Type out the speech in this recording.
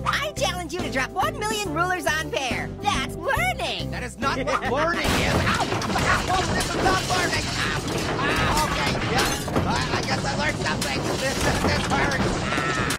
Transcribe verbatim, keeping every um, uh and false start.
I challenge you to drop one million rulers on pear. That's learning. That is not what learning is. Ow! Ow!